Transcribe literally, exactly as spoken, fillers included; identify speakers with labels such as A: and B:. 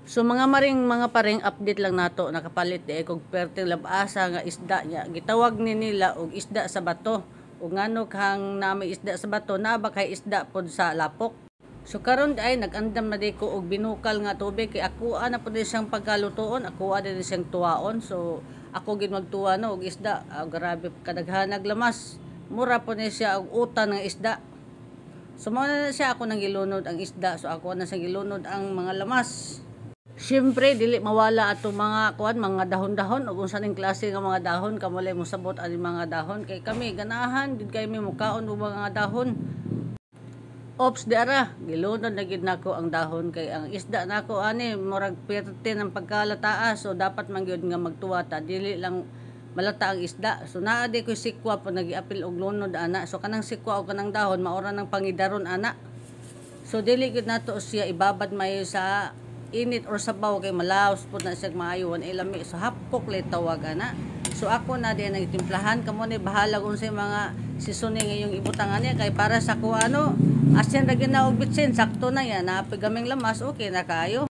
A: So mga maring mga paring update lang nato, nakapalit di kog perting labasa nga isda nya gitawag ni nila og isda sa bato, ug ngano kang nami isda sa bato na ba kay isda pod sa lapok. So karon ay nagandam na di ko og binukal nga tubig kay ako ana pod siyang pagkalutoon, ako ana din siyang tuwaon. So ako gid magtuwa no og isda, ah, grabe kadaghanag lamas, mura po ni siya og utan nga isda. So mao na siya ako nang gilunod ang isda, so ako na sa gilunod ang mga lamas. Siyempre dili mawala atong mga kuan, mga dahon-dahon ug unsa ning klase nga mga dahon kamulay mo sabot ani mga dahon kay kami ganahan gid kay mi mukaon og mga dahon. Ops di ara gilunod na gid nako ang dahon kay ang isda nako ani murag perti ng pagkalataas, so dapat man gyud nga magtuwa ta dili lang malata ang isda. So naa di ko sikwa po nagiapil og lunod ana, so kanang sikwa og kanang dahon maura ng pangidaron ana. So dili gid nato siya ibabad mayo sa init or sabaw kay malaos po na siya maayo wan ilami, so hapkok lay tawag ana. So ako na di nagtimplahan kamo ni bahala kung sa mga seasoning ngayong ibutangan niya kay para sa kuano asyan ra gina og bitsin sakto na yan napigaming lamas okay na kayo.